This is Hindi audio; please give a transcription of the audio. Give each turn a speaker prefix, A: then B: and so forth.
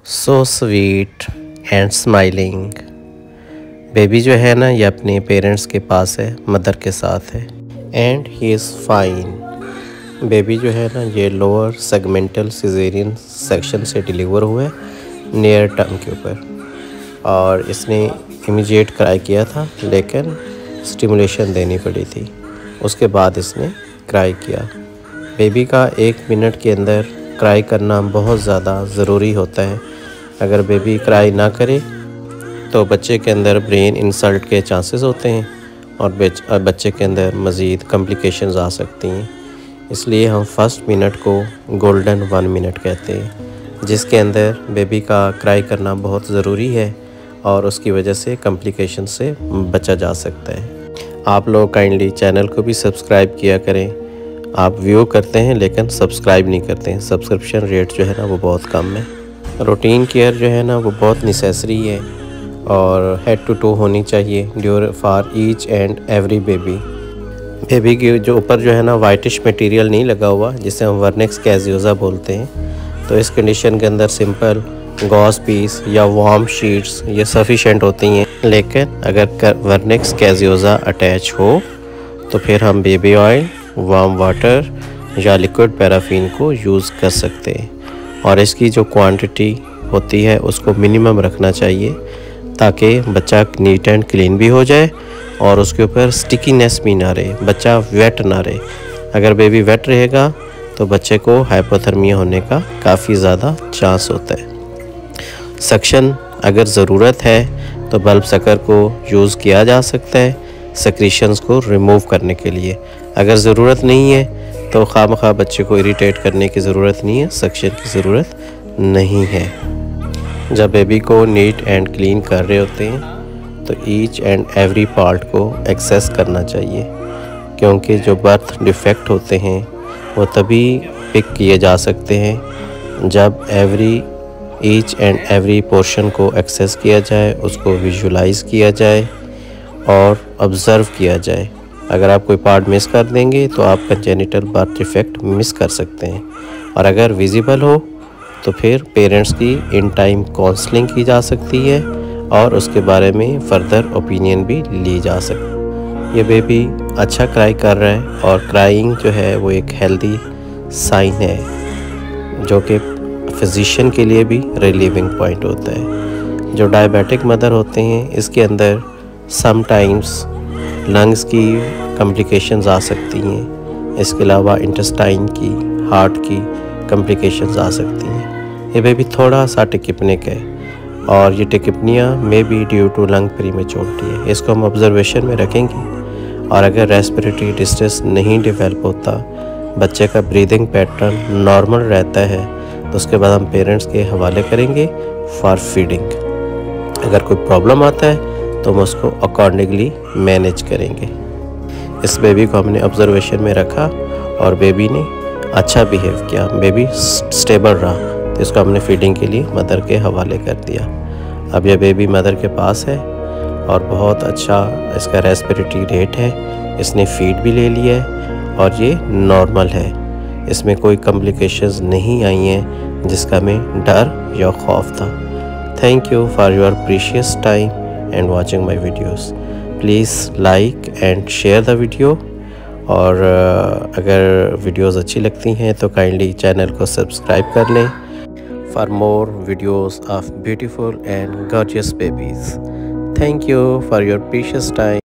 A: So sweet and smiling. Baby जो है ना, ये अपने पेरेंट्स के पास है, मदर के साथ है and he is fine. Baby जो है ना, ये लोअर सेगमेंटल सिजेरियन सेक्शन से डिलीवर हुआ है नियर टर्म के ऊपर, और इसने इमीडिएट क्राई किया था, लेकिन स्टिमुलेशन देनी पड़ी थी। उसके बाद इसने क्राई किया। बेबी का 1 मिनट के अंदर क्राई करना बहुत ज़्यादा ज़रूरी होता है। अगर बेबी क्राई ना करे तो बच्चे के अंदर ब्रेन इंसल्ट के चांसेस होते हैं और बच्चे के अंदर मज़ीद कॉम्प्लिकेशंस आ सकती हैं। इसलिए हम फर्स्ट मिनट को गोल्डन 1 मिनट कहते हैं, जिसके अंदर बेबी का क्राई करना बहुत ज़रूरी है और उसकी वजह से कॉम्प्लिकेशन से बचा जा सकता है। आप लोग काइंडली चैनल को भी सब्सक्राइब किया करें। आप व्यू करते हैं लेकिन सब्सक्राइब नहीं करते हैं। सब्सक्रिप्शन रेट जो है ना, वो बहुत कम है। रूटीन केयर जो है ना, वो बहुत नेसेसरी है और हेड टू टो होनी चाहिए ड्यूर for each and every baby. Baby के जो ऊपर जो है ना, वाइटिश मटेरियल नहीं लगा हुआ, जिसे हम वर्निक्स कैजियोजा बोलते हैं। तो इस कंडीशन के अंदर सिंपल गॉस पीस या वार्म शीट्स ये सफिशेंट होती हैं। लेकिन अगर वर्निक्स कैजियोजा अटैच हो तो फिर हम बेबी ऑयल, वार्म वाटर या लिक्विड पैराफिन को यूज़ कर सकते हैं। और इसकी जो क्वांटिटी होती है उसको मिनिमम रखना चाहिए, ताकि बच्चा नीट एंड क्लीन भी हो जाए और उसके ऊपर स्टिकीनेस भी ना रहे, बच्चा वेट ना रहे। अगर बेबी वेट रहेगा तो बच्चे को हाइपोथर्मिया होने का काफ़ी ज़्यादा चांस होता है। सक्शन अगर ज़रूरत है तो बल्ब सकर को यूज़ किया जा सकता है सेक्रीशंस को रिमूव करने के लिए। अगर ज़रूरत नहीं है तो खामखा बच्चे को इरिटेट करने की ज़रूरत नहीं है, सक्शन की ज़रूरत नहीं है। जब बेबी को नीट एंड क्लीन कर रहे होते हैं तो ईच एंड एवरी पार्ट को एक्सेस करना चाहिए, क्योंकि जो बर्थ डिफेक्ट होते हैं वो तभी पिक किए जा सकते हैं जब ईच एंड एवरी पोर्शन को एक्सेस किया जाए, उसको विजुलाइज किया जाए और ऑब्ज़र्व किया जाए। अगर आप कोई पार्ट मिस कर देंगे तो आप कंजेनिटल बर्थ डिफेक्ट मिस कर सकते हैं, और अगर विजिबल हो तो फिर पेरेंट्स की इन टाइम काउंसलिंग की जा सकती है और उसके बारे में फ़र्दर ओपिनियन भी ली जा सकती है। ये बेबी अच्छा क्राई कर रहा है और क्राइंग जो है वो एक हेल्दी साइन है, जो कि फिजिशियन के लिए भी रिलीविंग पॉइंट होता है। जो डायबिटिक मदर होते हैं, इसके अंदर समटाइम्स लंग्स की कॉम्प्लिकेशंस आ सकती हैं। इसके अलावा इंटेस्टाइन की, हार्ट की कॉम्प्लिकेशंस आ सकती हैं। ये बेबी थोड़ा सा टिकिपनिक है और ये टिकिपनिया में be due to lung prematurity है। इसको हम ऑब्जर्वेशन में रखेंगे, और अगर रेस्पिरेटरी डिस्ट्रेस नहीं डेवलप होता, बच्चे का ब्रीदिंग पैटर्न नॉर्मल रहता है, तो उसके बाद हम पेरेंट्स के हवाले करेंगे फॉर फीडिंग। अगर कोई प्रॉब्लम आता है तो हम उसको अकॉर्डिंगली मैनेज करेंगे। इस बेबी को हमने ऑब्जर्वेशन में रखा और बेबी ने अच्छा बिहेव किया, बेबी स्टेबल रहा, तो इसको हमने फीडिंग के लिए मदर के हवाले कर दिया। अब यह बेबी मदर के पास है और बहुत अच्छा इसका रेस्पिरेटरी रेट है। इसने फीड भी ले लिया है और ये नॉर्मल है। इसमें कोई कॉम्प्लिकेशंस नहीं आई हैं जिसका हमें डर या खौफ था। Thank you for your precious time and watching my videos. Please like and share the video, और अगर वीडियोस अच्छी लगती हैं तो काइंडली चैनल को सब्सक्राइब कर लें for more videos of beautiful and gorgeous babies. Thank you for your precious time.